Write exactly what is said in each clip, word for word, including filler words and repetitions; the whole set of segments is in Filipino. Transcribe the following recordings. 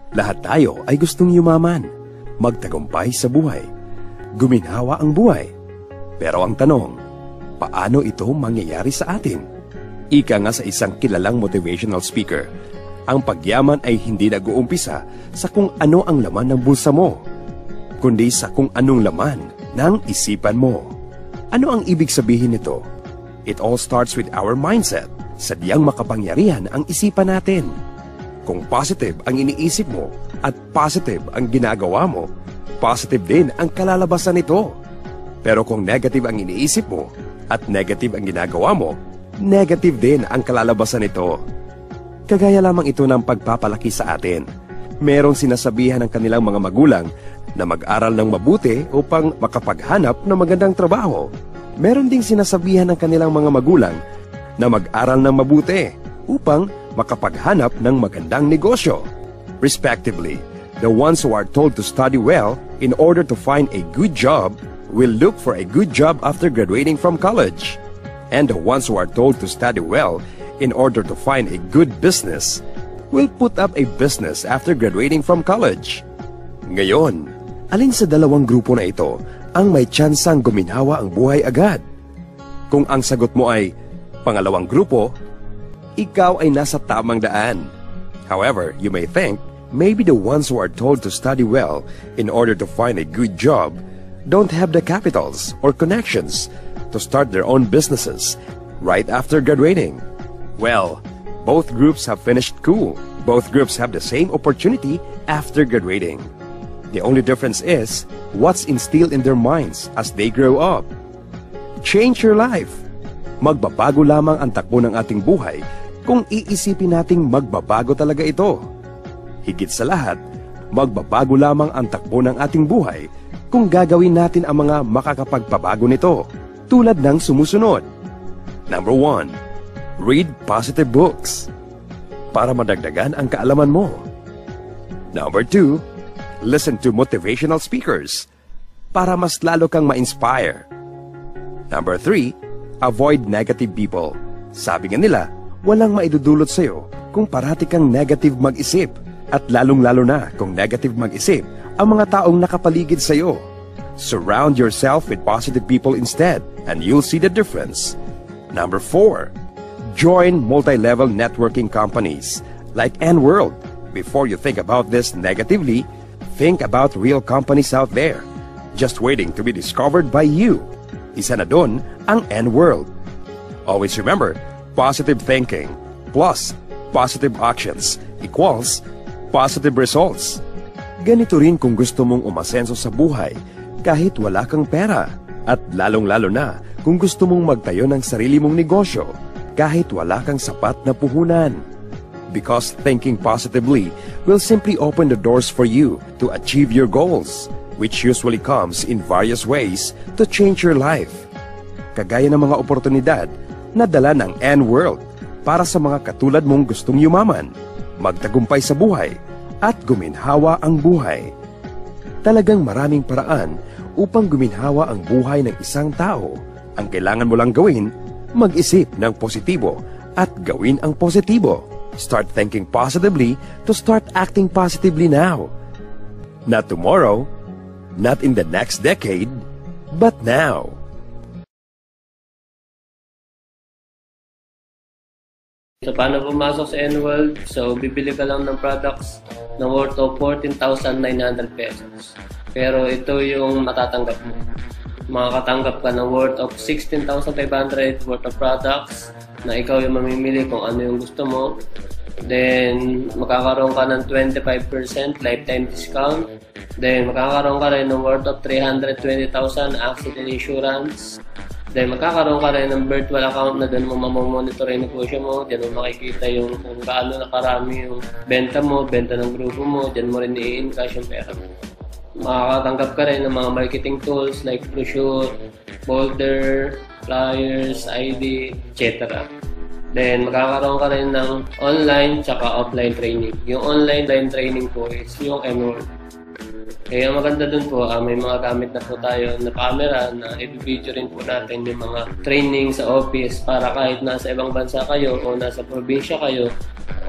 Lahat tayo ay gustong yumaman, magtagumpay sa buhay, guminhawa ang buhay. Pero ang tanong, paano ito mangyayari sa atin? Ika nga sa isang kilalang motivational speaker, ang pagyaman ay hindi nag-uumpisa sa kung ano ang laman ng bulsa mo, kundi sa kung anong laman ng isipan mo. Ano ang ibig sabihin nito? It all starts with our mindset. Sadyang makapangyarihan ang isipan natin. Kung positive ang iniisip mo at positive ang ginagawa mo, positive din ang kalalabasan nito. Pero kung negative ang iniisip mo at negative ang ginagawa mo, negative din ang kalalabasan nito. Kagaya lamang ito ng pagpapalaki sa atin. Merong sinasabihan ng kanilang mga magulang na mag-aral ng mabuti upang makapaghanap ng magandang trabaho. Meron ding sinasabihan ng kanilang mga magulang na mag-aral ng mabuti upang makapaghanap ng magandang negosyo. Respectively, the ones who are told to study well in order to find a good job will look for a good job after graduating from college. And the ones who are told to study well in order to find a good business will put up a business after graduating from college. Ngayon, alin sa dalawang grupo na ito ang may tsansang guminhawa ang buhay agad? Kung ang sagot mo ay pangalawang grupo, ikaw ay nasa tamang daan. However, you may think maybe the ones who are told to study well in order to find a good job don't have the capitals or connections to start their own businesses right after graduating. Well, both groups have finished school. Both groups have the same opportunity after graduating. The only difference is what's instilled in their minds as they grow up. Change your life. Magbabago lamang ang takbo ng ating buhay kung iisipin nating magbabago talaga ito. Higit sa lahat, magbabago lamang ang takbo ng ating buhay kung gagawin natin ang mga makakapagpabago nito, tulad ng sumusunod. Number one, read positive books para madagdagan ang kaalaman mo. Number two, listen to motivational speakers para mas lalo kang ma-inspire. Number three, avoid negative people. Sabi nga nila, walang maidudulot sa'yo kung parati kang negative mag-isip at lalong-lalo na kung negative mag-isip ang mga taong nakapaligid sa'yo. Surround yourself with positive people instead and you'll see the difference. Number four, join multi-level networking companies like N World. Before you think about this negatively, think about real companies out there just waiting to be discovered by you. Isa na dun ang N World. Always remember, positive thinking plus positive actions equals positive results. Ganito rin kung gusto mong umasenso sa buhay kahit wala kang pera. At lalong-lalo na kung gusto mong magtayo ng sarili mong negosyo kahit wala kang sapat na puhunan. Because thinking positively will simply open the doors for you to achieve your goals, which usually comes in various ways to change your life. Kagaya ng mga oportunidad na dala ng N World para sa mga katulad mong gustong yumaman, magtagumpay sa buhay, at guminhawa ang buhay. Talagang maraming paraan upang guminhawa ang buhay ng isang tao. Ang kailangan mo lang gawin, mag-isip ng positibo at gawin ang positibo. Start thinking positively to start acting positively now. Not tomorrow, not in the next decade, but now. So, paano pumasok sa N World? So, bibili ka lang ng products na worth of fourteen thousand nine hundred pesos. Pero ito yung matatanggap mo. Makakatanggap ka ng worth of sixteen thousand five hundred worth of products na ikaw yung mamimili kung ano yung gusto mo. Then, makakaroon ka ng twenty-five percent lifetime discount. Then, makakaroon ka rin ng worth of three hundred twenty thousand accident insurance. Then, magkakaroon ka rin ng virtual account na doon mo mamamonitor yung negosyo mo. Diyan mo makikita yung kung gaano nakarami yung benta mo, benta ng grupo mo. Diyan mo rin i-encash yung pera mo. Makakatanggap ka rin ng mga marketing tools like brochure, folder, flyers, I D, et cetera. Then, magkakaroon ka rin ng online tsaka offline training. Yung online line training po is yung N World. Eh, ang maganda dun po, uh, may mga gamit na po tayo na camera na i-video rin po natin yung mga training sa office para kahit nasa ibang bansa kayo o nasa probinsya kayo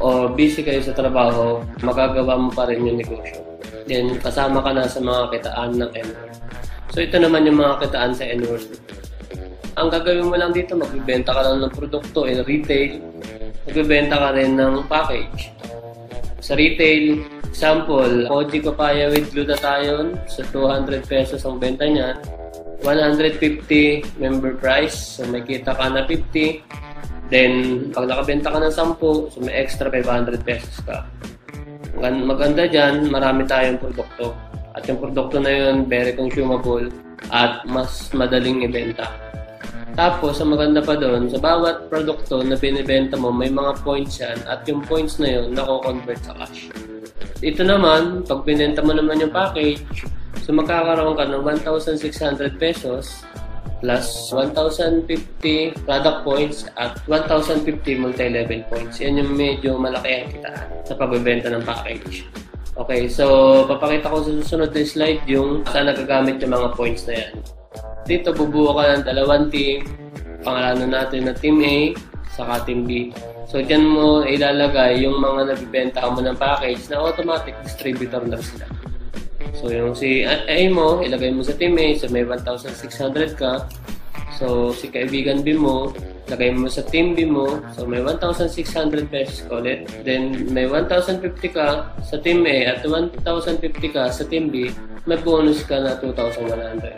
o busy kayo sa trabaho, magagawa mo pa rin yung negosyo. Then, kasama ka na sa mga kitaan ng N-word. So, ito naman yung mga kitaan sa N-word. Ang gagawin mo lang dito, magbibenta ka lang ng produkto in retail, magbibenta ka rin ng package. Sa retail, example, Koji Papaya with glutathione, so two hundred pesos ang benta niya, one hundred fifty member price, so may kita ka na fifty. Then, pag nakabenta ka ng ten, so may extra five hundred pesos ka. Maganda dyan, marami tayong produkto. At yung produkto na yun, very consumable at mas madaling ibenta. Tapos, ang maganda pa doon, sa bawat produkto na binibenta mo, may mga points yan at yung points na yun, nako-convert sa cash. Ito naman, pag binenta mo naman yung package, so magkakaroon ka ng one thousand six hundred pesos plus one thousand fifty product points at one thousand fifty multi-level points. Yan yung medyo malaki ang kitaan sa pagbebenta ng package. Okay, so papakita ko sa susunod na slide yung saan nagagamit yung mga points na yan. Dito bubuo ka ng dalawang team, pangalanan natin na Team A saka Team B. So dyan mo ilalagay yung mga nabibenta mo ng package na automatic distributor na sila. So yung si A mo, ilagay mo sa Team A, so may one thousand six hundred ka. So si kaibigan B mo, ilagay mo sa Team B mo, so may one thousand six hundred pesos ka ulit. Then may one thousand fifty ka sa Team A at one thousand fifty ka sa Team B, may bonus ka na two thousand one hundred.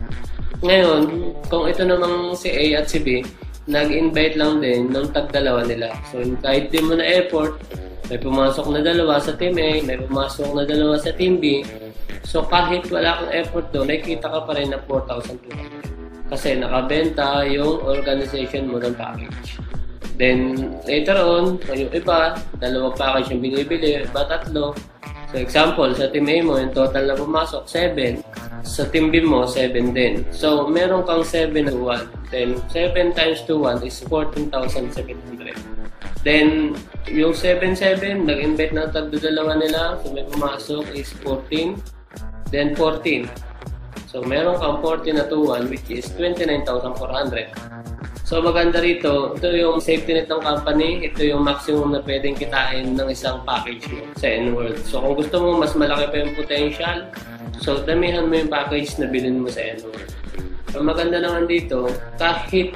Ngayon, kung ito namang si A at si B, nag-invite lang din ng tag-dalawa nila. So kahit di mo na effort, may pumasok na dalawa sa Team A, may pumasok na dalawa sa Team B. So kahit wala kang effort doon, nakikita ka pa rin na four thousand two hundred. Kasi nakabenta yung organization mo ng package. Then later on, yung iba, dalawang package yung binibili, iba tatlo. So example, sa Team A mo, yung total na pumasok, seven. Sa Team B mo, seven din. So meron kang seven to one. Then seven times to one is fourteen thousand seven hundred. Then, yung seven seven, nag-invite na tagdo-dalawa nila. So, may pumasok is fourteen. Then, fourteen. So, meron kang fourteen na to one, which is twenty-nine thousand four hundred. So, maganda rito, ito yung safety net ng company. Ito yung maximum na pwedeng kitain ng isang package mo sa N-World. So, kung gusto mo, mas malaki pa yung potential. So, damihan mo yung package na bilhin mo sa N-World. So, maganda naman dito, kahit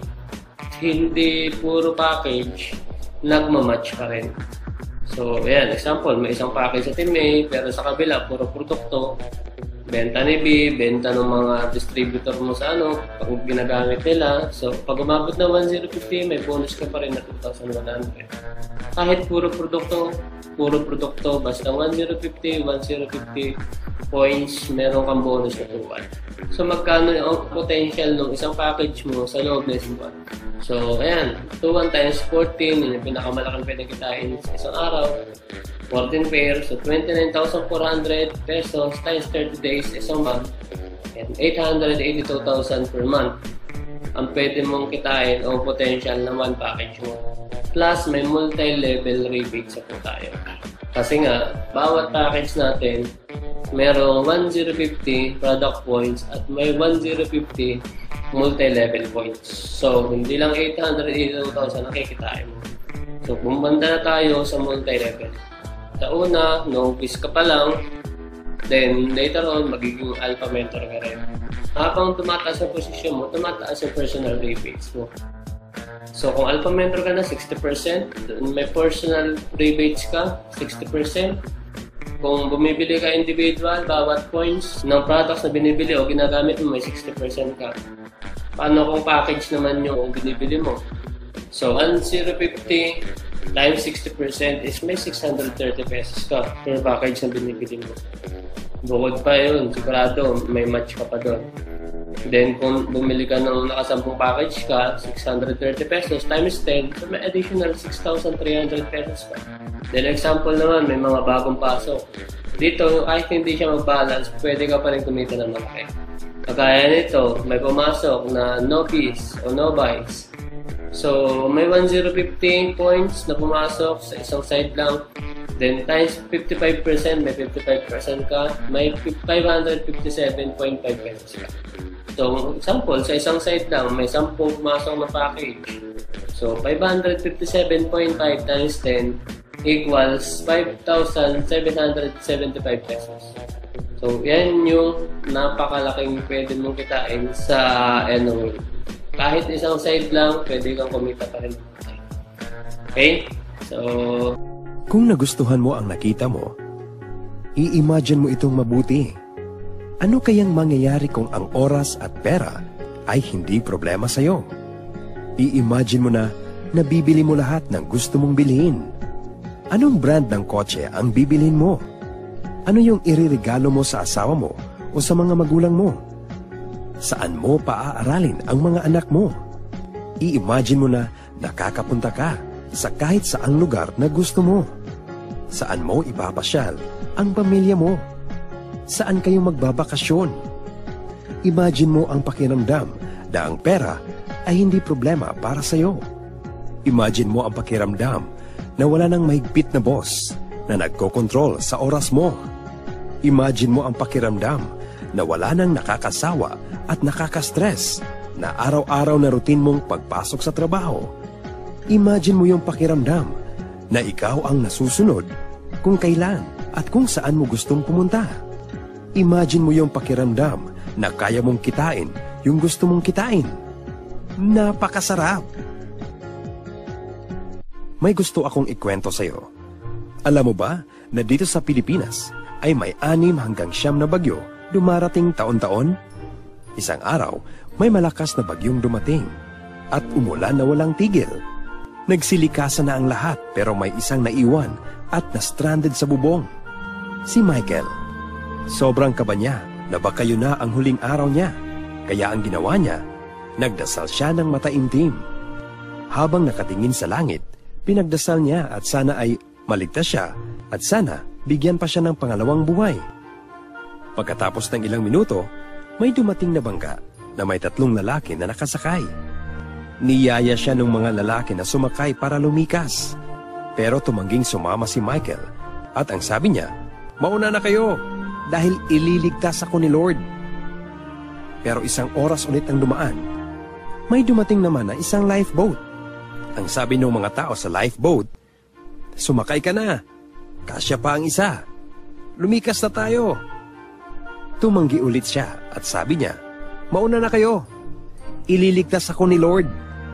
hindi puro package, nagmamatch pa rin. So, ayan, example, may isang package sa Team A, pero sa kabila, puro produkto. Benta ni B, benta ng mga distributor mo sa ano, pag ginagamit nila. So, pag umabot na one thousand fifty, may bonus ka pa rin na two thousand one hundred. Kahit puro produkto, puro produkto, basta one thousand fifty, one thousand fifty points, meron kang bonus na two one. So, magkano yung potential ng isang package mo sa loob na isang buwan? So, ayan, two one times fourteen, yun yung pinakamalaking pwede kitain sa isang araw. fourteen pairs, so twenty-nine thousand four hundred pesos times thirty days isang month. And eight hundred eighty-two thousand per month ang pwede mong kitain o potential na one package mo. Plus, may multi-level rebates po tayo. Kasi nga, bawat package natin, merong one thousand fifty product points at may one thousand fifty multi-level points. So, hindi lang eight hundred eighty-two thousand nakikitain mo. So, bumanda na tayo sa multi-level. Sa una, no-piece ka pa lang. Then, later on, magiging alpha mentor ka rin. Habang tumataas ang posisyon mo, tumataas ang personal rebates mo. So, kung alpha mentor ka na, sixty percent. May personal rebates ka, sixty percent. Kung bumibili ka individual, bawat points ng products na binibili o ginagamit mo, may sixty percent ka. Paano kung package naman yung binibili mo? So, one thousand fifty times sixty percent is may six hundred thirty pesos ka per package na binibili mo. Bukod pa yun, sigurado may match ka pa doon. Then, kung bumili ka ng nakasampung package ka, six hundred thirty pesos times ten, so may additional six thousand three hundred pesos ka. Then, example naman, may mga bagong pasok. Dito, kahit hindi siya mag-balance, pwede ka pa rin kumita ng malaki. Kagaya nito, may pumasok na no fees o no buys. So, may one thousand fifty points na pumasok sa isang side lang. Then, times fifty-five percent, may fifty-five percent ka, may five hundred fifty-seven point five pesos ka. So, example, sa isang side lang, may ten pumasok na package. So, five hundred fifty-seven point five times ten, equals five thousand seven hundred seventy-five pesos. So, yan yung napakalaking pwede mong kitain sa N-World. Kahit isang side lang, pwede kang kumita pa rin. Okay? So, kung nagustuhan mo ang nakita mo, i-imagine mo itong mabuti. Ano kayang mangyayari kung ang oras at pera ay hindi problema sa'yo? I-imagine mo na nabibili mo lahat ng gusto mong bilhin. Anong brand ng kotse ang bibilhin mo? Ano yung iririgalo mo sa asawa mo o sa mga magulang mo? Saan mo paaaralin ang mga anak mo? I-imagine mo na nakakapunta ka sa kahit saang lugar na gusto mo. Saan mo ipapasyal ang pamilya mo? Saan kayo magbabakasyon? Imagine mo ang pakiramdam na ang pera ay hindi problema para sa'yo. Imagine mo ang pakiramdam na wala nang mahigpit na boss na nagkokontrol sa oras mo. Imagine mo ang pakiramdam na wala nang nakakasawa at nakaka-stress na araw-araw na routine mong pagpasok sa trabaho. Imagine mo yung pakiramdam na ikaw ang nasusunod kung kailan at kung saan mo gustong pumunta. Imagine mo yung pakiramdam na kaya mong kitain yung gusto mong kitain. Napakasarap! May gusto akong ikwento sa'yo. Alam mo ba na dito sa Pilipinas ay may anim hanggang siyam na bagyo dumarating taon-taon? Isang araw, may malakas na bagyong dumating at umulan na walang tigil. Nagsilikasan na ang lahat pero may isang naiwan at na-stranded sa bubong. Si Michael. Sobrang kaba niya na baka yun na ang huling araw niya. Kaya ang ginawa niya, nagdasal siya ng mataimtim. Habang nakatingin sa langit, pinagdasal niya at sana ay maligtas siya at sana bigyan pa siya ng pangalawang buhay. Pagkatapos ng ilang minuto, may dumating na bangka na may tatlong lalaki na nakasakay. Niyaya siya ng mga lalaki na sumakay para lumikas. Pero tumangging sumama si Michael at ang sabi niya, "Mauna na kayo dahil ililigtas ako ni Lord." Pero isang oras ulit ang dumaan. May dumating naman na isang lifeboat. Ang sabi ng mga tao sa lifeboat, "Sumakay ka na. Kasya pa ang isa. Lumikas na tayo." Tumanggi ulit siya at sabi niya, "Mauna na kayo. Ililigtas ako ni Lord."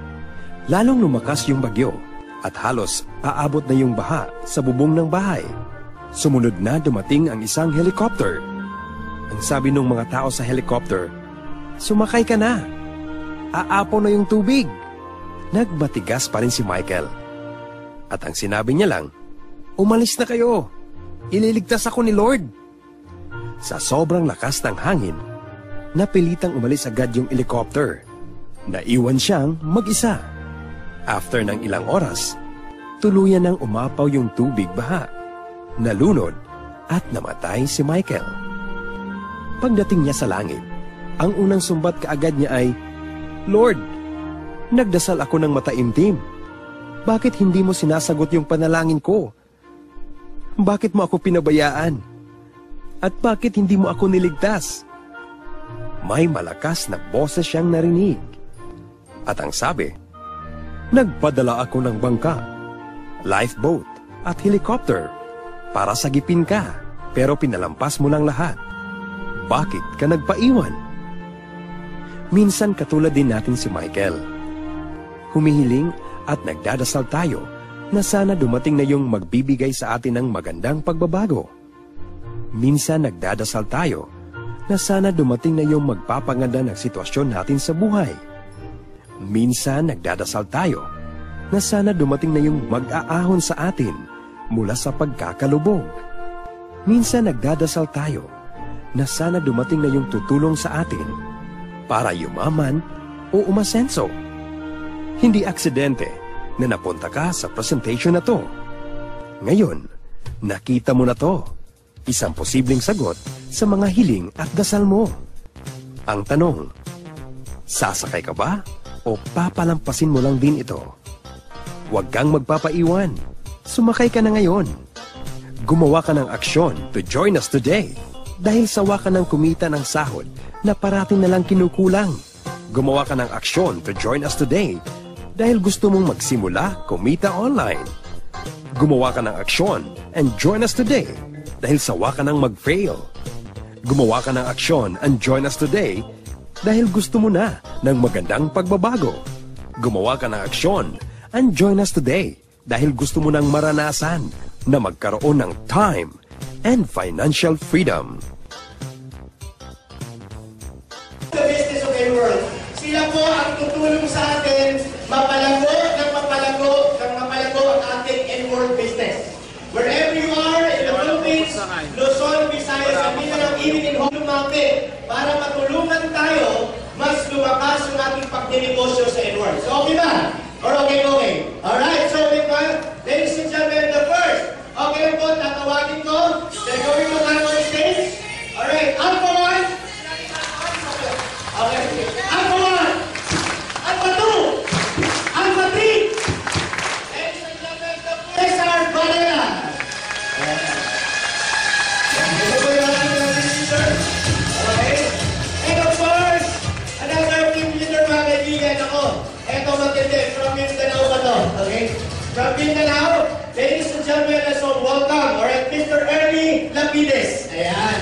Lalong lumakas yung bagyo at halos aabot na yung baha sa bubong ng bahay. Sumunod na dumating ang isang helicopter. Ang sabi ng mga tao sa helicopter, "Sumakay ka na. Aapaw na yung tubig." Nagbatigas pa rin si Michael. At ang sinabi niya lang, "Umalis na kayo. Ililigtas ako ni Lord." Sa sobrang lakas ng hangin, napilitang umalis agad yung helicopter. Naiwan siyang mag-isa. After ng ilang oras, tuluyan nang umapaw yung tubig baha. Nalunod at namatay si Michael. Pagdating niya sa langit, ang unang sumbat kaagad niya ay, "Lord, nagdasal ako ng mataimtim. Bakit hindi mo sinasagot yung panalangin ko? Bakit mo ako pinabayaan? At bakit hindi mo ako niligtas?" May malakas na boses siyang narinig. At ang sabi, "Nagpadala ako ng bangka, lifeboat at helicopter para sagipin ka, pero pinalampas mo lang lahat. Bakit ka nagpaiwan?" Minsan katulad din natin si Michael. Humihiling at nagdadasal tayo na sana dumating na yung magbibigay sa atin ng magandang pagbabago. Minsan nagdadasal tayo na sana dumating na yung magpapaganda ng sitwasyon natin sa buhay. Minsan nagdadasal tayo na sana dumating na yung mag-aahon sa atin mula sa pagkakalubog. Minsan nagdadasal tayo na sana dumating na yung tutulong sa atin para yumaman o umasenso. Hindi aksidente na napunta ka sa presentation na to. Ngayon, nakita mo na to. Isang posibleng sagot sa mga hiling at dasal mo. Ang tanong, sasakay ka ba o papalampasin mo lang din ito? Huwag kang magpapaiwan. Sumakay ka na ngayon. Gumawa ka ng aksyon to join us today dahil sawa ka ng kumita ng sahod na parating na lang kinukulang. Gumawa ka ng aksyon to join us today dahil gusto mong magsimula kumita online. Gumawa ka ng aksyon and join us today dahil sawa ka ng mag-fail. Gumawa ka ng aksyon and join us today dahil gusto mo na ng magandang pagbabago. Gumawa ka ng aksyon and join us today dahil gusto mo ng maranasan na magkaroon ng time and financial freedom. The business of the world. Sila po ang tutulong sa atin mapalago ng mapalago ng mapalago ang ating in-world business. Wherever you are in the Philippines, Luzon, Visayas, at Mindanao, even in home market, para matulungan tayo, mas lumakas ang ating pagdinegosyo sa in-world. So okay ba? Or okay, okay? Alright, so with my, ladies and gentlemen, the first, okay lang po, tatawagin ko, they're going to come on stage. Alright, Alpha one. Okay, Alpha one. Alpha two. Alpha three. Ladies and gentlemen, the first are Vanilla. Okay. And of course, another team leader mga kaibigan ako. Ito matindi, from Mindanao ba to? Okay? From Mindanao, ladies and gentlemen, let's all welcome, alright, Mister Ernie Lapides. Ayan.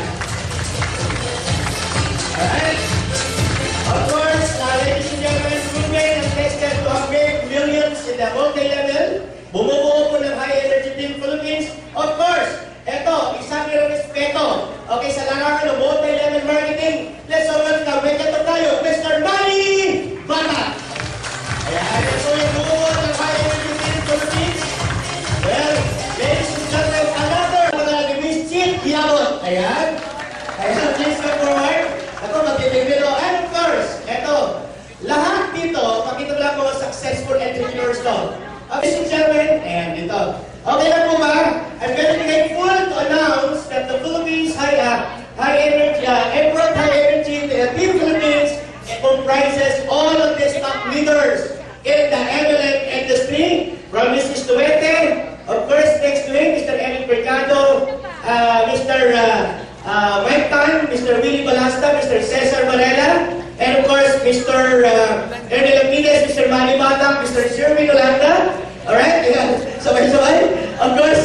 Alright. Of course, uh, ladies and gentlemen, Ruben has tested to have made millions in the multi-level. Bumubuo po ng High Energy Team Philippines. Of course, ito, isang respeto. Okay, sa larangan ng multi-level marketing, let's all welcome, may kato tayo, Mister Manny Bata. Ayan, ito yung bumubuo ng High Energy Team Philippines. Well, ladies and gentlemen, another mga Miss Chief Yabot. Ayan. Ayan, please come forward. Ito, magtitibilo. And of course, ito, lahat dito, makita mo lang mga successful entrepreneurs to. Ladies and gentlemen, ayan dito. Okay na po ba? I'm very grateful to announce that the Philippines High, uh, high Energy, uh, Airport High Energy uh, Team Philippines comprises all of the top leaders in the M L M industry, from Missus Tuete, of course, next to him, Mister Eric Mercado, uh, Mister Uh, uh, Mike Tan, Mister Willie Balasta, Mister Cesar Varela, and of course, Mister Uh, Ernie Lapides, Mister Manny Bata, Mister Jeremy Olanda. Alright? Yeah. Sabay-sabay? Of course.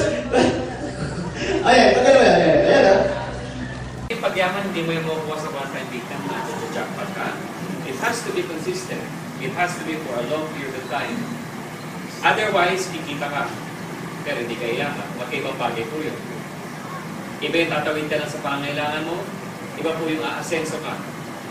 Ayan, pagkano ba? Ayan, ayan ha. Yung pagyaman, hindi mo yung makukuha sa one-time victim na jackpot ka. It has to be consistent. It has to be for a long period of time. Otherwise, kikita ka. Pero hindi ka iyakan. Magkaibang bagay po yun. Iba yung tatawid ka lang sa pangailangan mo. Iba po yung aasenso ka.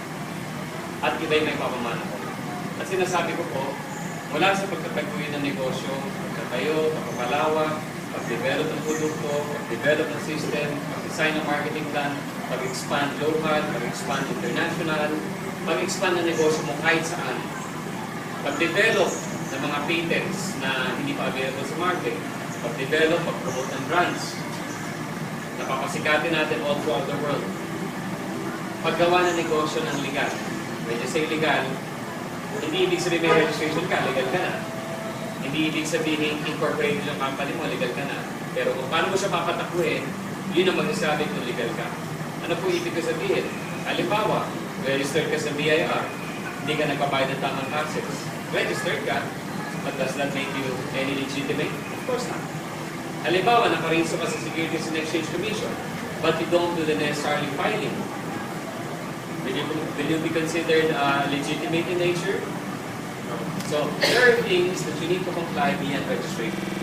At iba yung may papamana ko. At sinasabi ko po, mula sa pagtatagpuin ng negosyo, pagtatayo, pagpapalawak, pag-develop ng produkto, pag-develop ng system, pag-design ng marketing plan, pag-expand local, pag-expand international, pag-expand ng negosyo mo kahit saan. Pag-develop ng mga patents na hindi pa available sa market, pag-develop, pag-promote ng brands, napapasikatin natin all throughout the world. Paggawa ng negosyo ng legal. When you say legal, hindi ibig sabihin may registration ka, legal ka na. Hindi ibig sabihin incorporated yung company mo, legal ka na. Pero kung paano mo siya papatakbuhin, yun ang magsasabi kung legal ka. Ano po ibig ko sabihin? Halimbawa, registered ka sa B I R, hindi ka nagpabayad ng tamang taxes. Registered ka, but does that make you any legitimate? Of course not. Halimbawa, nakarinso ka sa Securities and Exchange Commission, but you don't do the necessary filing. Will you, will you be considered uh, legitimate in nature? No. So, there are things that you need to comply beyond registration.